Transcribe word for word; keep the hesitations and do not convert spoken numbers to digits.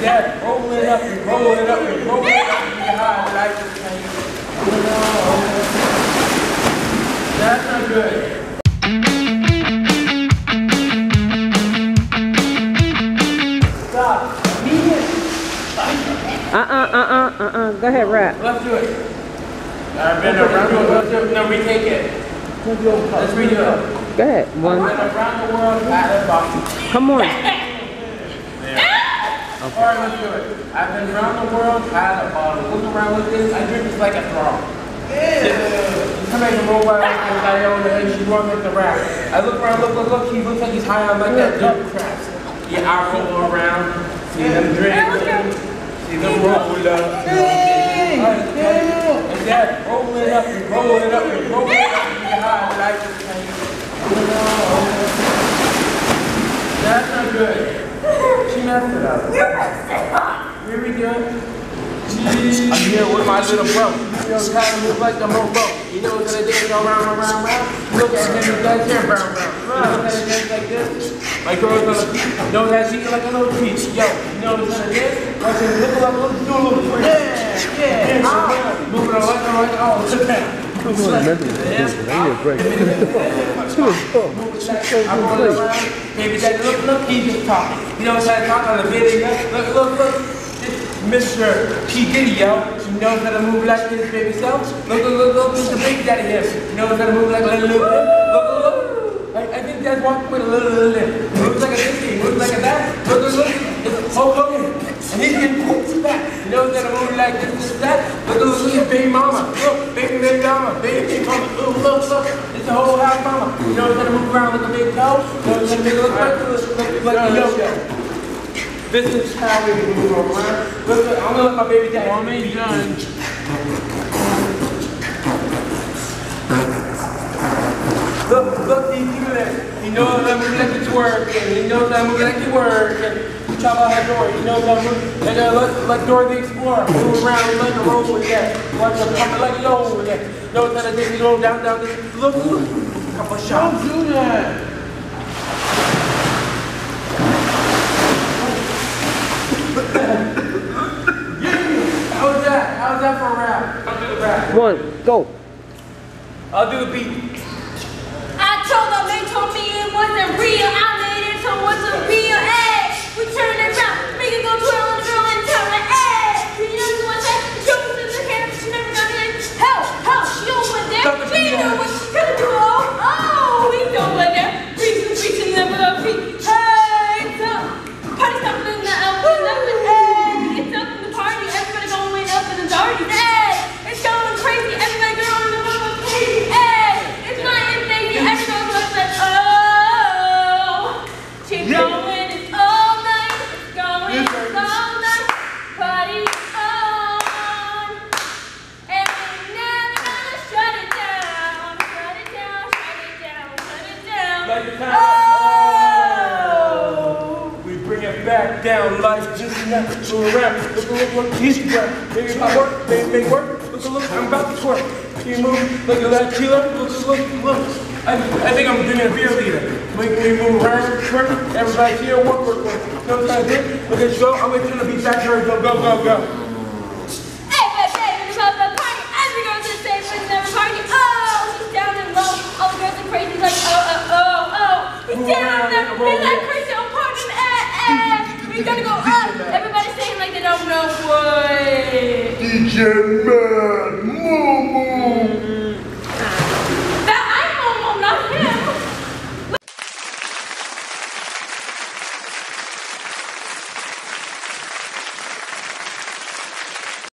that, roll it up and roll it up and roll it up and get high like this thing. That's not good. Stop. Uh-uh, uh-uh, uh-uh. Go ahead, rap. Let's do it. Alright, bend around the world. No, retake it. Let's redo it. Go ahead. One. I've been around the world at a bottom. Come on. Okay. Alright, let's do it. I've been around the world at a bottle. Look around with this. I drink this like a thrall. Somebody can roll by like this guy over there. She's going like the rap. I look around, look, look, look. He looks like he's high on like that dope crap. Yeah, I roll around. See them drink. See them roll it up. Hey, and that, roll it up and roll it up and roll it up and get high like this thing. That's not good. She messed it up. Here we go. I'm here with my little bro. You know how to move like the mofo. You know what gonna dance go round, round, round. Look at him, he's got his hair brown, brown. Look at him dance like this. My girl's gonna know that she like a little peach. Yo, you know what's gonna dance? Watch him look up, look, do a little twist. Yeah, yeah. Move it on like, like, oh, sit down. Move it like, I need a break. I'm rolling around. Baby daddy, look, look, he's just talking. You know what's how to talk on the video? Look, look, look. Mister P. Diddy, yo. She knows how to move like his baby self. Look, look, look, look, Mister Big Daddy here. She knows how to move like a little, little lip. Look, look, look. I, I think Dad's walking with a little, little lip. Moves like a this, he moves like a that. Look, look, look. It's Hulk Hogan. And he's getting pooped back. He knows how to move like this, this, that. Look, look, look, his baby mama. Look, baby, baby mama. Baby, baby mama. Look, look, look. It's the whole house mama. He knows how to move around like a big toe. He knows how to make it look like, look, look like a yo-yo. This is how we move around. Look, look, I'm gonna let my baby daddy. I'm ain't done. Look, look, he do that. He knows how to move like it's working. He knows how to move like it's working. You talk about her door. He knows how to move like, uh, like, like Dora the Explorer. Move around like a roll with that. Watch her pump it like a low with that. Knows how to take me low down, down. Look, look. Couple shots. Don't do that. How's that? How's that for a rap? I'll do the rap. One, go. I'll do the beat. I told them, they told me it wasn't real. I made it so it wasn't real. Hey, we turn it around, make it go twirl and girl and tell her, hey, you know what that? She was in the hair, she never got it. Hell, hell, she over there. She knew what she could do. Oh, we don't let her. Reason, reason, never love me. Hey, it's up. Party stopping in the elbow. Hey, it's up in the party. Everybody going up in the party. Hey, it's going crazy. Everybody going in the mama crazy. Hey, it's my baby. Everybody looks like, oh, she's going it's all night. It's going it's all night. Party on. And we're never gonna shut it down. Shut it down, shut it down, shut it down. Like the time. Oh. We bring it back down. Life just enough to around. Look, look, look, he's grab. Baby, if I work, baby, baby, work. Look, look, I'm about to twerk. You move like a Latino. Look, look, look. I, I think I'm doing a beer leader. Make me move around, twerk. Everybody here, work, work, work. You know what I'm saying? Look at you go. I'm going to be back here. Go, go, go, go. Hey, baby, it's about the party. Every girl's the same, but never party. Oh, he's down and low. All the girls are crazy, like, oh, oh, oh, oh. He's down and he's like crazy on party. Eh, eh. We gotta go up. Everybody's saying like they don't know what. D J Man, Momo.